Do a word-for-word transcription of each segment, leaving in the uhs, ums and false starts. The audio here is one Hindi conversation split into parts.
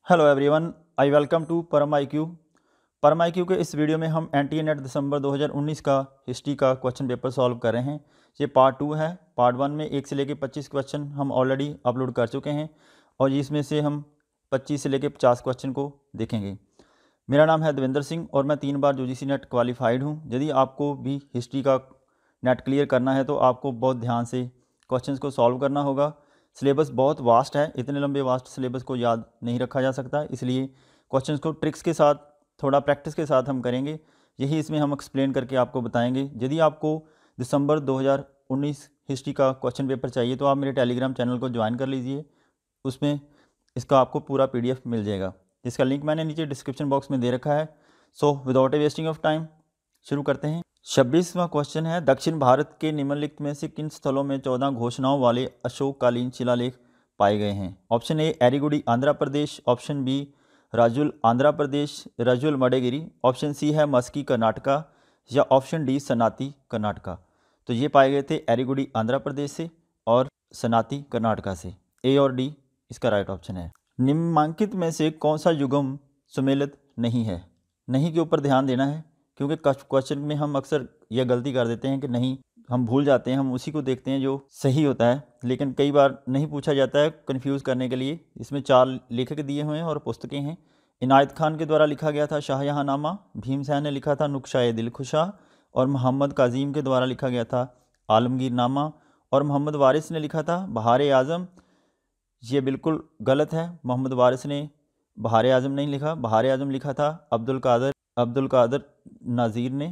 Hello everyone, I welcome to ParamIQ. ParamIQ के इस वीडियो में हम एन टी ए नेट दिसंबर दो हज़ार उन्नीस का हिस्ट्री का क्वेश्चन पेपर सॉल्व कर रहे हैं। ये पार्ट टू है। पार्ट वन में एक से लेकर पच्चीस क्वेश्चन हम ऑलरेडी अपलोड कर चुके हैं और इसमें से हम पच्चीस से लेकर पचास क्वेश्चन को देखेंगे। मेरा नाम है दविंदर सिंह और मैं तीन बार यूजीसी नेट क्वालिफाइड हूँ। यदि आपको भी हिस्ट्री का नेट क्लियर करना है तो आपको बहुत ध्यान से क्वेश्चंस को सॉल्व करना होगा। सिलेबस बहुत वास्ट है, इतने लंबे वास्ट सिलेबस को याद नहीं रखा जा सकता, इसलिए क्वेश्चंस को ट्रिक्स के साथ, थोड़ा प्रैक्टिस के साथ हम करेंगे। यही इसमें हम एक्सप्लेन करके आपको बताएंगे। यदि आपको दिसंबर दो हज़ार उन्नीस हिस्ट्री का क्वेश्चन पेपर चाहिए तो आप मेरे टेलीग्राम चैनल को ज्वाइन कर लीजिए, उसमें इसका आपको पूरा पीडीएफ मिल जाएगा, जिसका लिंक मैंने नीचे डिस्क्रिप्शन बॉक्स में दे रखा है। So without a wasting of time शुरू करते हैं। छब्बीसवां क्वेश्चन है, दक्षिण भारत के निम्नलिखित में से किन स्थलों में चौदह घोषणाओं वाले अशोककालीन शिलालेख पाए गए हैं? Option A Erragudi Andhra Pradesh, option B Rajula Andhra Pradesh Rajula Mandagiri, option C है मस्की कर्नाटका या ऑप्शन डी सनाती कर्नाटका। तो ये पाए गए थे एरिगुडी आंध्र प्रदेश से और सनाती कर्नाटका से। ए और डी इसका राइट ऑप्शन है। निम्नांकित में से कौन सा युग्म सुमेलित नहीं है? नहीं के ऊपर ध्यान देना है, क्योंकि क्वेश्चन में हम अक्सर यह गलती कर देते हैं कि नहीं हम भूल जाते हैं, हम उसी को देखते हैं जो सही होता है, लेकिन कई बार नहीं पूछा जाता है कंफ्यूज करने के लिए। इसमें चार लेखक दिए हुए हैं और पुस्तकें हैं। इनायत खान के द्वारा लिखा गया था शाहजहांनामा, भीमसेन ने लिखा था नुक्शाए दिलखुशा और मोहम्मद काजिम के द्वारा लिखा गया था आलमगीरनामा और मोहम्मद वारिस ने लिखा था बहार आज़म। ये बिल्कुल गलत है, मोहम्मद वारिस ने बहार आज़म नहीं लिखा, बहार आज़म लिखा था अब्दुल कादर अब्दुल कादर नाज़ीर ने।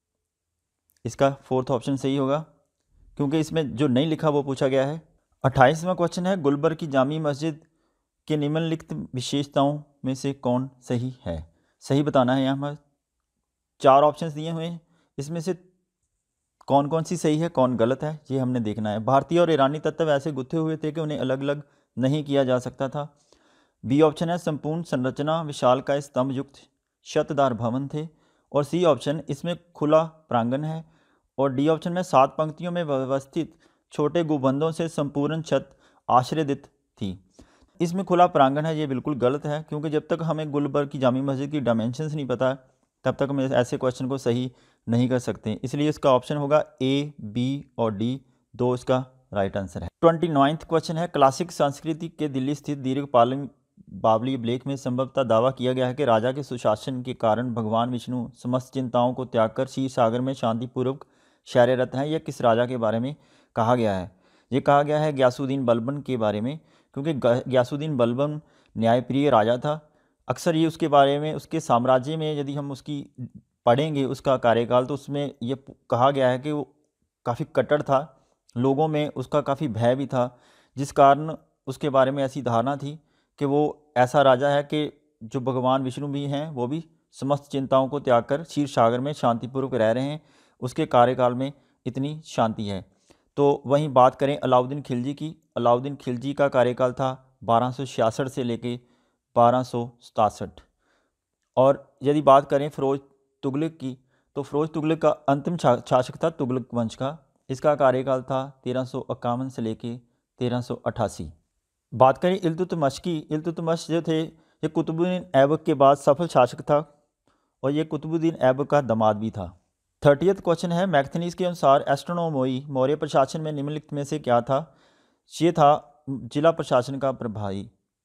इसका फोर्थ ऑप्शन सही होगा, क्योंकि इसमें जो नहीं लिखा वो पूछा गया है। अट्ठाईसवां क्वेश्चन है, गुलबर्ग की जामी मस्जिद के निम्नलिखित विशेषताओं में से कौन सही है? सही बताना है। यहाँ चार ऑप्शंस दिए हुए हैं, इसमें से कौन कौन सी सही है कौन गलत है ये हमने देखना है। भारतीय और ईरानी तत्व ऐसे गुथे हुए थे कि उन्हें अलग अलग नहीं किया जा सकता था। बी ऑप्शन है संपूर्ण संरचना विशालकाय स्तंभ युक्त शतदार भवन थे और सी ऑप्शन इसमें खुला प्रांगण है और डी ऑप्शन में सात पंक्तियों में व्यवस्थित छोटे गुंबदों से संपूर्ण छत आश्रयदित थी। इसमें खुला प्रांगण है, ये बिल्कुल गलत है, क्योंकि जब तक हमें गुलबर्ग की जामी मस्जिद की डायमेंशंस नहीं पता तब तक हम ऐसे क्वेश्चन को सही नहीं कर सकते। इसलिए इसका ऑप्शन होगा ए, बी और डी, दो इसका राइट आंसर है। ट्वेंटी नाइन्थ क्वेश्चन है, क्लासिक संस्कृति के दिल्ली स्थित दीर्घपालन बावली लेख में संभवतः दावा किया गया है कि राजा के सुशासन के कारण भगवान विष्णु समस्त चिंताओं को त्याग कर क्षीर सागर में शांतिपूर्वक शयनरत हैं। यह किस राजा के बारे में कहा गया है? ये कहा गया है गयासुद्दीन बलबन के बारे में, क्योंकि गयासुद्दीन बलबन न्यायप्रिय राजा था। अक्सर ये उसके बारे में, उसके साम्राज्य में यदि हम उसकी पढ़ेंगे उसका कार्यकाल, तो उसमें ये कहा गया है कि वो काफ़ी कट्टर था, लोगों में उसका काफ़ी भय भी था, जिस कारण उसके बारे में ऐसी धारणा थी कि वो ऐसा राजा है कि जो भगवान विष्णु भी हैं वो भी समस्त चिंताओं को त्याग कर क्षीर सागर में शांतिपूर्वक रह रहे हैं, उसके कार्यकाल में इतनी शांति है। तो वहीं बात करें अलाउद्दीन खिलजी की, अलाउद्दीन खिलजी का कार्यकाल था बारह सौ छियासठ से लेके बारह सौ सतासठ। और यदि बात करें फिरोज तुगलक की, तो फिरोज तुगलक का अंतिम शासक था तुगलक वंश का, इसका कार्यकाल था तेरह सौ इक्यावन से लेके तेरह सौ अट्ठासी। बात करें इल्तुतमिश की, इल्तुतमिश जो थे ये कुतुबुद्दीन ऐबक के बाद सफल शासक था और ये कुतुबुद्दीन ऐबक का दामाद भी था। थर्टियथ क्वेश्चन है, मैगथनीज के अनुसार एस्ट्रोनोमोई मौर्य प्रशासन में निम्नलिखित में से क्या था? ये था जिला प्रशासन का प्रभारी।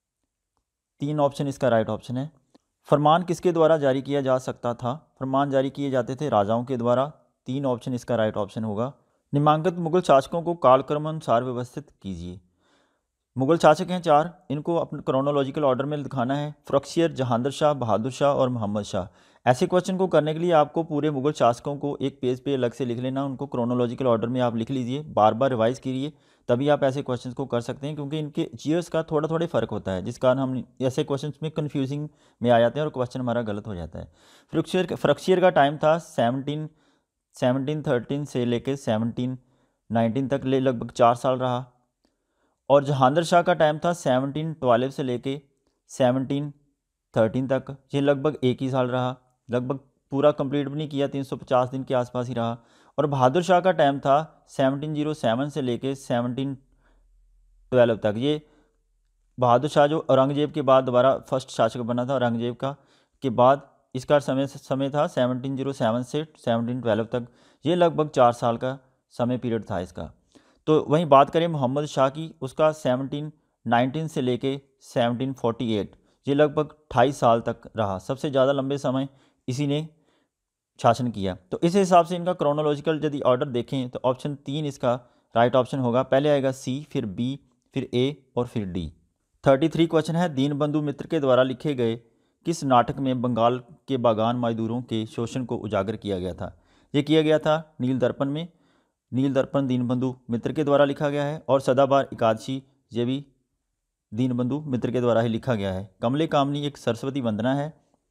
तीन ऑप्शन इसका राइट ऑप्शन है। फरमान किसके द्वारा जारी किया जा सकता था? फरमान जारी किए जाते थे राजाओं के द्वारा। तीन ऑप्शन इसका राइट ऑप्शन होगा। निम्नांकित मुगल शासकों को कालक्रम अनुसार व्यवस्थित कीजिए। मुगल शासक हैं चार, इनको अपने क्रोनोलॉजिकल ऑर्डर में दिखाना है। फ़्रक्शियर, जहांगीर शाह, बहादुर शाह और मोहम्मद शाह। ऐसे क्वेश्चन को करने के लिए आपको पूरे मुगल शासकों को एक पेज पे अलग से लिख लेना, उनको क्रोनोलॉजिकल ऑर्डर में आप लिख लीजिए, बार बार रिवाइज कीजिए, तभी आप ऐसे क्वेश्चन को कर सकते हैं, क्योंकि इनके ईयर्स का थोड़ा थोड़ा फ़र्क होता है, जिस कारण हम ऐसे क्वेश्चन में कन्फ्यूजिंग में आ जाते हैं और क्वेश्चन हमारा गलत हो जाता है। फ़्रक्शियर फ़्रक्शियर का टाइम था सेवनटीन सेवनटीन थर्टीन से लेकर सेवनटीन नाइनटीन तक, ले लगभग चार साल रहा। और जहांगीर शाह का टाइम था सेवनटीन ट्वेल्व से लेके सेवनटीन थर्टीन तक, ये लगभग एक ही साल रहा, लगभग पूरा कंप्लीट भी नहीं किया, तीन सौ पचास दिन के आसपास ही रहा। और बहादुर शाह का टाइम था सेवनटीन ओ सेवन से लेके सेवनटीन ट्वेल्व तक, ये बहादुर शाह जो औरंगजेब के बाद दोबारा फर्स्ट शासक बना था औरंगजेब का के बाद, इसका समय समय था सेवनटीन जीरो सेवन से सेवनटीन ट्वेल्व तक। ये लगभग चार साल का समय पीरियड था इसका। तो वहीं बात करें मोहम्मद शाह की, उसका सेवनटीन नाइनटीन से लेके सेवनटीन फोर्टी एट, ये लगभग अट्ठाईस साल तक रहा। सबसे ज़्यादा लंबे समय इसी ने शासन किया। तो इस हिसाब से इनका क्रोनोलॉजिकल यदि ऑर्डर देखें तो ऑप्शन तीन इसका राइट ऑप्शन होगा। पहले आएगा सी, फिर बी, फिर ए और फिर डी। थर्टी थ्री क्वेश्चन है, दीनबंधु मित्र के द्वारा लिखे गए किस नाटक में बंगाल के बागान मजदूरों के शोषण को उजागर किया गया था? ये किया गया था नील दर्पण में। नील दर्पण दीनबंधु मित्र के द्वारा लिखा गया है। और सदाबहार एकादशी ये भी दीनबंधु मित्र के द्वारा ही लिखा गया है। कमले कामनी एक सरस्वती वंदना है।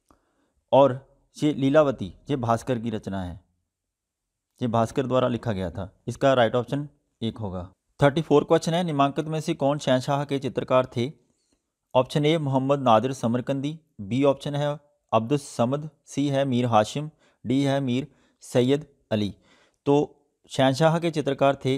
और ये लीलावती ये भास्कर की रचना है, ये भास्कर द्वारा लिखा गया था। इसका राइट ऑप्शन एक होगा। थर्टी फोर क्वेश्चन है, निम्नांकित में से कौन शहंशाह के चित्रकार थे? Option A Mohammad Nadir Samarkandi, B option है अब्दुस समद, सी है मीर हाशिम, डी है मीर सैयद अली। तो शहंशाह के चित्रकार थे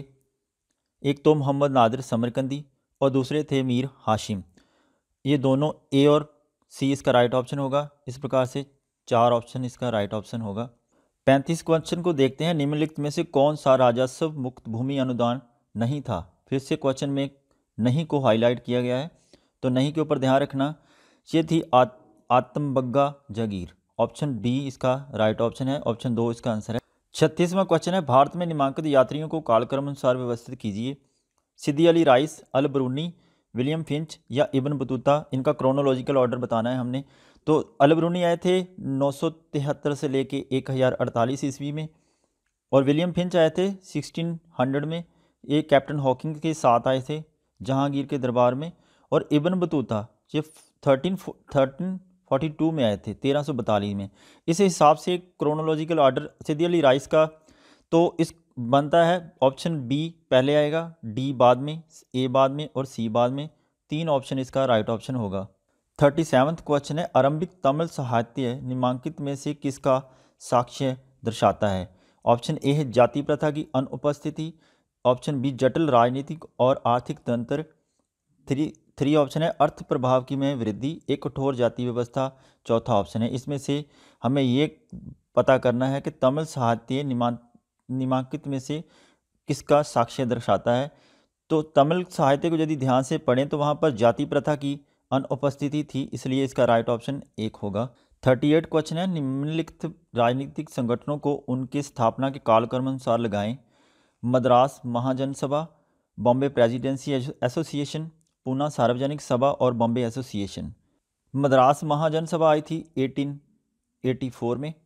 एक तो मोहम्मद नादिर समरकंदी और दूसरे थे मीर हाशिम। ये दोनों ए और सी इसका राइट ऑप्शन होगा। इस प्रकार से चार ऑप्शन इसका राइट ऑप्शन होगा। पैंतीस क्वेश्चन को देखते हैं, निम्नलिखित में से कौन सा राजस्व मुक्त भूमि अनुदान नहीं था? फिर से क्वेश्चन में नहीं को हाईलाइट किया गया है, तो नहीं के ऊपर ध्यान रखना। ये थी आत, आत्मबग्गा जागीर। ऑप्शन डी इसका राइट ऑप्शन है, ऑप्शन दो इसका आंसर है। छत्तीसवां क्वेश्चन है, भारत में नामांकित यात्रियों को कालक्रम अनुसार व्यवस्थित कीजिए। Siddi Ali Rais, Al Biruni, William Finch या इब्न बतूता, इनका क्रोनोलॉजिकल ऑर्डर बताना है हमने। तो अल बरूनी आए थे नौ सौ तिहत्तर से लेके एक हज़ार अड़तालीस ईस्वी में, और विलियम फिंच आए थे सिक्सटीन हंड्रेड में। ये कैप्टन हॉकिंग के साथ आए थे जहांगीर के दरबार में। और इब्न बतूता ये थर्टीन थर्टीन फोर्टी टू में आए थे, तेरह सौ बतालीस में। इस हिसाब से chronological order Siddi Ali Rais का तो इस बनता है ऑप्शन बी पहले आएगा, डी बाद में, ए बाद में और सी बाद में। तीन ऑप्शन इसका राइट ऑप्शन होगा। थर्टी सेवन्थ क्वेश्चन है, आरंभिक तमिल साहित्य निम्नांकित में से किसका साक्ष्य दर्शाता है? ऑप्शन ए है जाति प्रथा की अनुपस्थिति, ऑप्शन बी जटिल राजनीतिक और आर्थिक तंत्र, थ्री थ्री ऑप्शन है अर्थ प्रभाव की में वृद्धि, एक कठोर जाति व्यवस्था, चौथा ऑप्शन है। इसमें से हमें ये पता करना है कि तमिल साहित्य निम्नांकित में से किसका साक्ष्य दर्शाता है। तो तमिल साहित्य को यदि ध्यान से पढ़ें तो वहाँ पर जाति प्रथा की अनुपस्थिति थी, इसलिए इसका राइट ऑप्शन एक होगा। थर्टी एट क्वेश्चन है, निम्नलिखित राजनीतिक संगठनों को उनके स्थापना के कालक्रम अनुसार लगाएं। मद्रास महाजन सभा, बॉम्बे प्रेसिडेंसी एसोसिएशन, पूना सार्वजनिक सभा और बॉम्बे एसोसिएशन। मद्रास महाजन सभा आई थी एटीन एटी फोर में।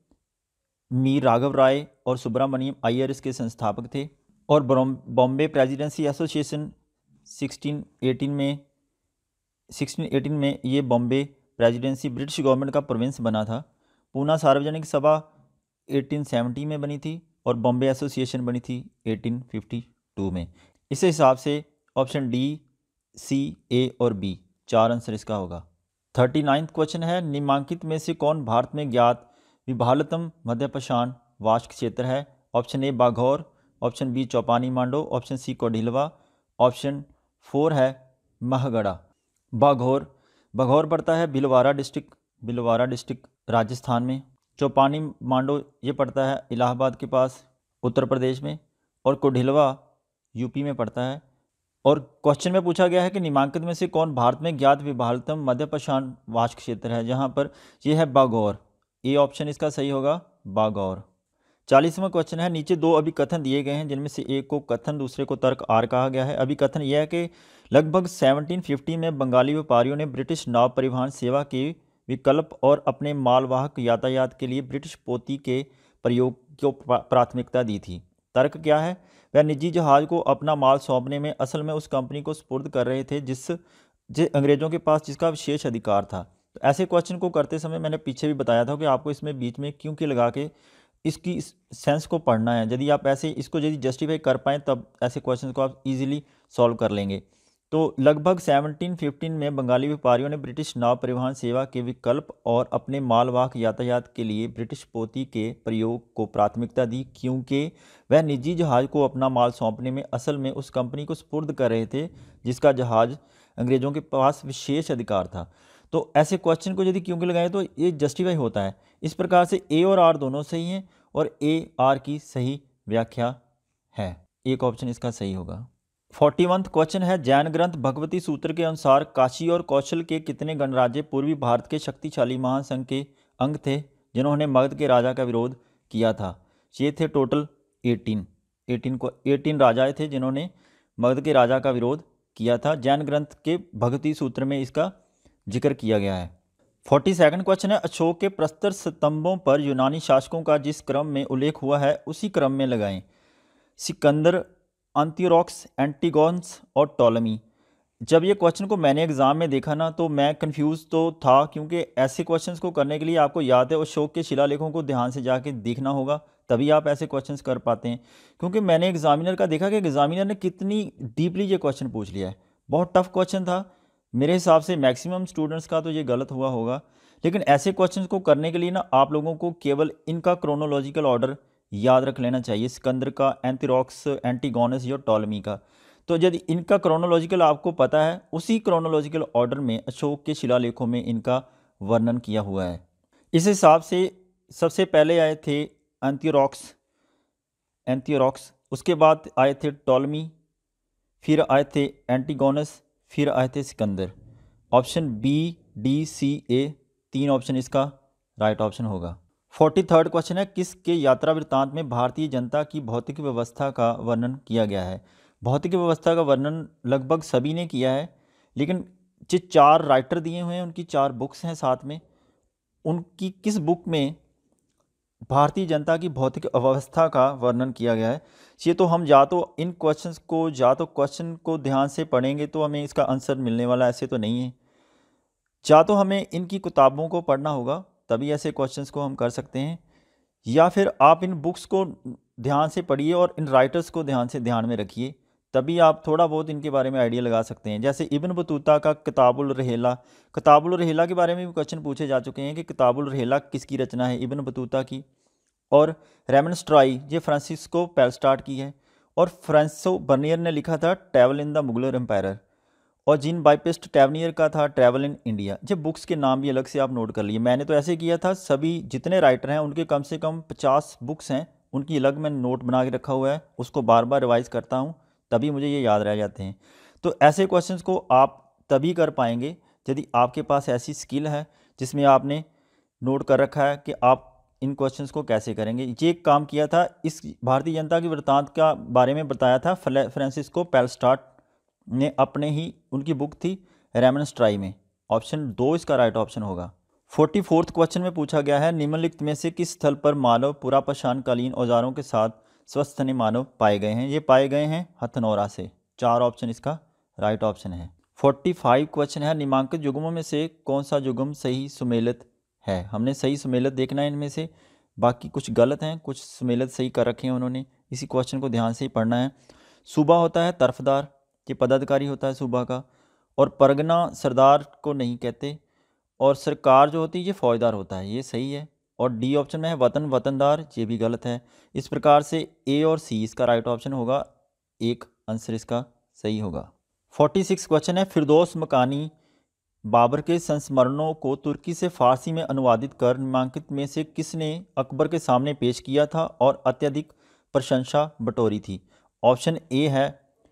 मीर राघव राय और सुब्रमण्यम अय्यर इसके संस्थापक थे। और Bombay presidency association sixteen eighteen में सिक्सटीन एटीन में ये बॉम्बे प्रेसिडेंसी ब्रिटिश गवर्नमेंट का प्रोविंस बना था। पूना सार्वजनिक सभा एटीन सेवेंटी में बनी थी और बॉम्बे एसोसिएशन बनी थी एटीन फिफ्टी टू में। इस हिसाब से ऑप्शन डी, सी, ए और बी चार आंसर इसका होगा। थर्टी नाइन्थ क्वेश्चन है, निम्नांकित में से कौन भारत में ज्ञात विभालतम मध्यपशान वाष्प क्षेत्र है? Option A Baghor, option B Chopani Mando, option C कोडिलवा, ऑप्शन फोर है महगढ़ा। बाघौर बाघौर पड़ता है भीलवाड़ा डिस्ट्रिक्ट भीलवाड़ा डिस्ट्रिक्ट राजस्थान में। चौपानी मांडो ये पड़ता है इलाहाबाद के पास उत्तर प्रदेश में। और कोडिलवा यूपी में पड़ता है। और क्वेश्चन में पूछा गया है कि निम्नांकित में से कौन भारत में ज्ञात विभालतम मध्यपशान वाष्प क्षेत्र है? जहाँ पर यह है बाघौर। ए ऑप्शन इसका सही होगा, बाघौर। चालीसवां क्वेश्चन है, नीचे दो अभिकथन दिए गए हैं जिनमें से एक को कथन दूसरे को तर्क आर कहा गया है। अभिकथन यह है कि लगभग सेवनटीन फिफ्टी में बंगाली व्यापारियों ने ब्रिटिश नाव परिवहन सेवा के विकल्प और अपने मालवाहक यातायात के लिए ब्रिटिश पोती के प्रयोग को प्राथमिकता दी थी। तर्क क्या है? वह निजी जहाज़ को अपना माल सौंपने में असल में उस कंपनी को सुपुर्द कर रहे थे जिस जिस अंग्रेज़ों के पास जिसका विशेष अधिकार था। तो ऐसे क्वेश्चन को करते समय मैंने पीछे भी बताया था कि आपको इसमें बीच में क्योंकि लगा के इसकी सेंस को पढ़ना है। यदि आप ऐसे इसको यदि जस्टिफाई कर पाएँ तब ऐसे क्वेश्चन को आप इजीली सॉल्व कर लेंगे। तो लगभग सेवनटीन फिफ्टीन में बंगाली व्यापारियों ने ब्रिटिश नाव परिवहन सेवा के विकल्प और अपने मालवाहक यातायात के लिए ब्रिटिश पोती के प्रयोग को प्राथमिकता दी क्योंकि वह निजी जहाज़ को अपना माल सौंपने में असल में उस कंपनी को सुपुर्द कर रहे थे जिसका जहाज़ अंग्रेज़ों के पास विशेष अधिकार था। तो ऐसे क्वेश्चन को यदि क्योंकि लगाएं तो ये जस्टिफाई होता है। इस प्रकार से ए और आर दोनों सही हैं और ए आर की सही व्याख्या है। एक ऑप्शन इसका सही होगा। फोर्टीवंथ क्वेश्चन है, जैन ग्रंथ भगवती सूत्र के अनुसार काशी और कौशल के कितने गणराज्य पूर्वी भारत के शक्तिशाली महासंघ के अंग थे जिन्होंने मगध के राजा का विरोध किया था? ये थे टोटल एटीन एटीन को एटीन राजाएँ थे जिन्होंने मगध के राजा का विरोध किया था। जैन ग्रंथ के भगवती सूत्र में इसका जिक्र किया गया है। फोर्टी सेकंड क्वेश्चन है, अशोक के प्रस्तर स्तंभों पर यूनानी शासकों का जिस क्रम में उल्लेख हुआ है उसी क्रम में लगाएं। सिकंदर, अंतियोरॉक्स, एंटीगोन्स और टॉलमी। जब ये क्वेश्चन को मैंने एग्ज़ाम में देखा ना तो मैं कंफ्यूज तो था, क्योंकि ऐसे क्वेश्चंस को करने के लिए आपको याद है अशोक के शिलालेखों को ध्यान से जाके देखना होगा, तभी आप ऐसे क्वेश्चंस कर पाते हैं। क्योंकि मैंने एग्जामिनर का देखा कि एग्जामिनर ने कितनी डीपली ये क्वेश्चन पूछ लिया है। बहुत टफ क्वेश्चन था मेरे हिसाब से। मैक्सिमम स्टूडेंट्स का तो ये गलत हुआ होगा, लेकिन ऐसे क्वेश्चन को करने के लिए ना आप लोगों को केवल इनका क्रोनोलॉजिकल ऑर्डर याद रख लेना चाहिए, सिकंदर का, एंतिरोक्स, एंटीगोनस या टॉलमी का। तो यदि इनका क्रोनोलॉजिकल आपको पता है, उसी क्रोनोलॉजिकल ऑर्डर में अशोक के शिलालेखों में इनका वर्णन किया हुआ है। इस हिसाब से सबसे पहले आए थे एंतिरोक्स एंतिरोक्स उसके बाद आए थे टॉलमी, फिर आए थे एंटीगोनस, फिर आए थे Sikandar. Option B, D, C, A तीन ऑप्शन इसका राइट ऑप्शन होगा। फोर्टी थर्ड क्वेश्चन है, किसके यात्रा वृत्तांत में भारतीय जनता की भौतिक व्यवस्था का वर्णन किया गया है? भौतिक व्यवस्था का वर्णन लगभग सभी ने किया है, लेकिन जो चार राइटर दिए हुए हैं उनकी चार बुक्स हैं साथ में, उनकी किस बुक में भारतीय जनता की भौतिक अवस्था का वर्णन किया गया है? ये तो हम या तो इन क्वेश्चंस को या तो क्वेश्चन को ध्यान से पढ़ेंगे तो हमें इसका आंसर मिलने वाला, ऐसे तो नहीं है। या तो हमें इनकी किताबों को पढ़ना होगा तभी ऐसे क्वेश्चंस को हम कर सकते हैं, या फिर आप इन बुक्स को ध्यान से पढ़िए और इन राइटर्स को ध्यान से ध्यान में रखिए, तभी आप थोड़ा बहुत इनके बारे में आइडिया लगा सकते हैं। जैसे इब्न बतूता का किताबुल रहेला, किताबुल रहेला के बारे में भी क्वेश्चन पूछे जा चुके हैं कि किताबुल रहेला किसकी रचना है? इब्न बतूता की। और रेमनस्ट्राई ये फ्रांसिस्को पेलस्टार्ट की है, और फ्रांसो बर्नियर ने लिखा था travel in the Mughal empire, और जीन बाइपेस्ट टैवनियर का था ट्रैवल इन इंडिया। जब बुक्स के नाम भी अलग से आप नोट कर लिए। मैंने तो ऐसे किया था, सभी जितने राइटर हैं उनके कम से कम पचास बुक्स हैं, उनकी अलग मैंने नोट बना के रखा हुआ है, उसको बार बार रिवाइज करता हूँ तभी मुझे ये याद रह जाते हैं। तो ऐसे क्वेश्चंस को आप तभी कर पाएंगे यदि आपके पास ऐसी स्किल है जिसमें आपने नोट कर रखा है कि आप इन क्वेश्चंस को कैसे करेंगे। ये काम किया था, इस भारतीय जनता की वृत्तांत का बारे में बताया था फ्रांसिस्को पेलस्टार्ट ने अपने ही, उनकी बुक थी रेमनस्ट्राई में। ऑप्शन दो इसका राइट ऑप्शन होगा। फोर्टी फोर्थ क्वेश्चन में पूछा गया है, निम्नलिखित में से किस स्थल पर मानव पुरापाषाणकालीन औजारों के साथ स्वस्थ मानव पाए गए हैं? ये पाए गए हैं हथनौरा से। चार ऑप्शन इसका राइट ऑप्शन है। फोर्टी फाइव क्वेश्चन है, निम्नांकित युग्मों में से कौन सा युग्म सही सुमेलित है? हमने सही सुमेलित देखना है इनमें से, बाकी कुछ गलत हैं, कुछ सुमेलित सही कर रखे हैं उन्होंने। इसी क्वेश्चन को ध्यान से ही पढ़ना है। सूबा होता है तरफदार, ये पदाधिकारी होता है सूबा का, और परगना सरदार को नहीं कहते, और सरकार जो होती है ये फौजदार होता है, ये सही है। और डी ऑप्शन में है वतन वतनदार, ये भी गलत है। इस प्रकार से ए और सी इसका राइट ऑप्शन होगा, एक आंसर इसका सही होगा। फोर्टी सिक्स क्वेश्चन है, फिरदौस मकानी बाबर के संस्मरणों को तुर्की से फारसी में अनुवादित कर निम्नांकित में से किसने अकबर के सामने पेश किया था और अत्यधिक प्रशंसा बटोरी थी? ऑप्शन ए है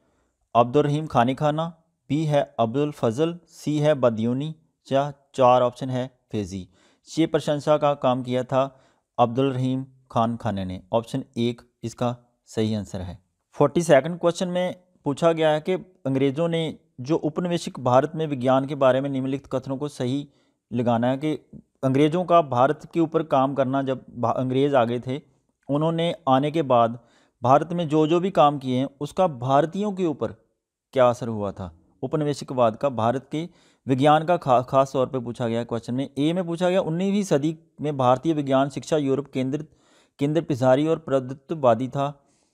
अब्दुल रहीम खानी खाना, बी है अब्दुल फजल, सी है बदियूनी, या चार ऑप्शन है फेजी। ये प्रशंसा का काम किया था अब्दुल रहीम खान खाने ने। ऑप्शन एक इसका सही आंसर है। फोर्टी सेकंड क्वेश्चन में पूछा गया है कि अंग्रेज़ों ने जो उपनिवेशिक भारत में विज्ञान के बारे में निम्नलिखित कथनों को सही लगाना है कि अंग्रेज़ों का भारत के ऊपर काम करना, जब अंग्रेज़ आ गए थे उन्होंने आने के बाद भारत में जो जो भी काम किए हैं उसका भारतीयों के ऊपर क्या असर हुआ था उपनिवेशिकवाद का, भारत के विज्ञान का खा खास तौर पे पूछा गया क्वेश्चन में। ए में पूछा गया उन्नीसवीं सदी में भारतीय विज्ञान शिक्षा यूरोप केंद्रित केंद्र पिछारी और प्रभुत्ववादी था।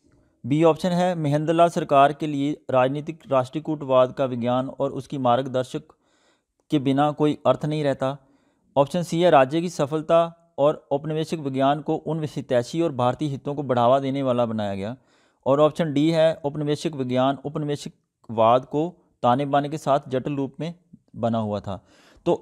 बी ऑप्शन है महेंद्रलाल सरकार के लिए राजनीतिक राष्ट्रीयकूटवाद का विज्ञान और उसकी मार्गदर्शक के बिना कोई अर्थ नहीं रहता। ऑप्शन सी है राज्य की सफलता और औपनिवेशिक विज्ञान को उन हितैषी और भारतीय हितों को बढ़ावा देने वाला बनाया गया। और ऑप्शन डी है औपनिवेशिक विज्ञान औपनिवेशिकवाद को ताने बाने के साथ जटिल रूप में बना हुआ था। तो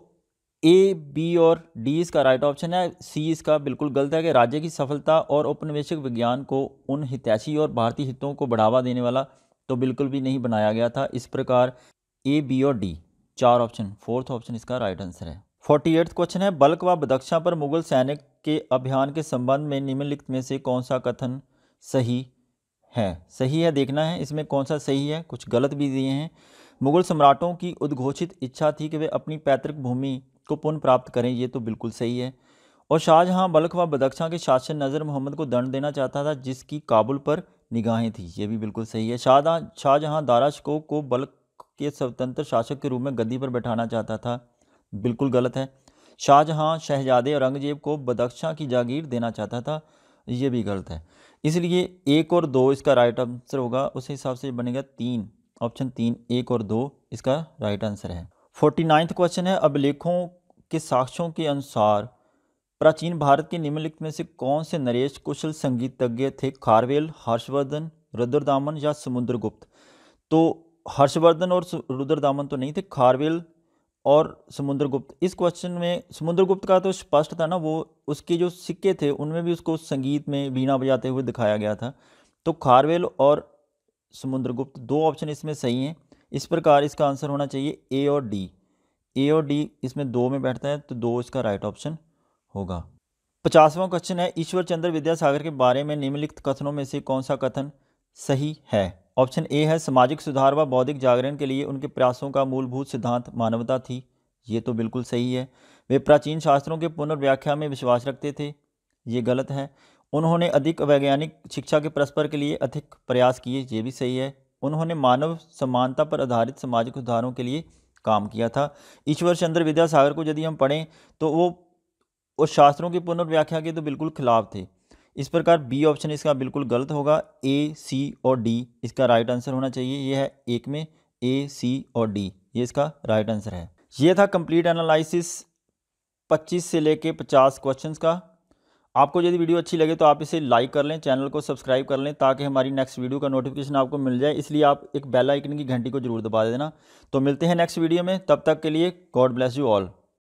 ए, बी और डी इसका राइट ऑप्शन है। सी इसका बिल्कुल गलत है कि राज्य की सफलता और औपनिवेशिक विज्ञान को उन हितैषी और भारतीय हितों को बढ़ावा देने वाला तो बिल्कुल भी नहीं बनाया गया था। इस प्रकार ए, बी और डी चार ऑप्शन, फोर्थ ऑप्शन इसका राइट आंसर है। फोर्टी एट्थ क्वेश्चन है, बल्क व बदख्शां पर मुगल सैनिक के अभियान के संबंध में निम्नलिखित में से कौन सा कथन सही है? सही है देखना है इसमें कौन सा सही है, कुछ गलत भी दिए हैं। मुगल सम्राटों की उद्घोषित इच्छा थी कि वे अपनी पैतृक भूमि को पुनः प्राप्त करें, ये तो बिल्कुल सही है। और शाहजहां बल्ख व बदख्शां के शासन नज़र मोहम्मद को दंड देना चाहता था जिसकी काबुल पर निगाहें थी, ये भी बिल्कुल सही है। शाहजहां शाहजहां दारा शिकोह को बल्ख के स्वतंत्र शासक के रूप में गद्दी पर बैठाना चाहता था, बिल्कुल गलत है। शाहजहां शहजादे औरंगजेब को बदख्शां की जागीर देना चाहता था, ये भी गलत है। इसलिए एक और दो इसका राइट आंसर होगा, उस हिसाब से बनेगा तीन, ऑप्शन तीन, एक और दो इसका राइट आंसर है। फोर्टी नाइन्थ क्वेश्चन है, अभिलेखों के साक्ष्यों के अनुसार प्राचीन भारत के निम्नलिखित में से कौन से नरेश कुशल संगीतज्ञ थे? खारवेल, हर्षवर्धन, रुद्रदामन या समुद्रगुप्त? तो हर्षवर्धन और रुद्रदामन तो नहीं थे, खारवेल और समुद्रगुप्त। इस क्वेश्चन में समुद्रगुप्त का तो स्पष्ट था ना, वो उसके जो सिक्के थे उनमें भी उसको संगीत में वीणा बजाते हुए दिखाया गया था। तो खारवेल और समुद्रगुप्त दो ऑप्शन इसमें सही हैं। इस प्रकार इसका आंसर होना चाहिए ए और डी। ए और डी इसमें दो में बैठता है, तो दो इसका राइट ऑप्शन होगा। पचासवां क्वेश्चन है, ईश्वर चंद्र विद्यासागर के बारे में निम्नलिखित कथनों में से कौन सा कथन सही है? ऑप्शन ए है, सामाजिक सुधार व बौद्धिक जागरण के लिए उनके प्रयासों का मूलभूत सिद्धांत मानवता थी, ये तो बिल्कुल सही है। वे प्राचीन शास्त्रों के पुनर्व्याख्या में विश्वास रखते थे, ये गलत है। उन्होंने अधिक वैज्ञानिक शिक्षा के परस्पर के लिए अधिक प्रयास किए, ये भी सही है। उन्होंने मानव समानता पर आधारित सामाजिक सुधारों के लिए काम किया था। ईश्वर चंद्र विद्यासागर को यदि हम पढ़ें तो वो उस शास्त्रों की पुनर्व्याख्या के तो बिल्कुल खिलाफ थे। इस प्रकार बी ऑप्शन इसका बिल्कुल गलत होगा। ए, सी और डी इसका राइट आंसर होना चाहिए। ये है एक में ए, सी और डी, ये इसका राइट आंसर है। ये था कंप्लीट एनालिसिस पच्चीस से लेके पचास क्वेश्चंस का। आपको यदि वीडियो अच्छी लगे तो आप इसे लाइक कर लें, चैनल को सब्सक्राइब कर लें ताकि हमारी नेक्स्ट वीडियो का नोटिफिकेशन आपको मिल जाए। इसलिए आप एक बेल आइकन की घंटी को जरूर दबा देना। तो मिलते हैं नेक्स्ट वीडियो में, तब तक के लिए गॉड ब्लेस यू ऑल।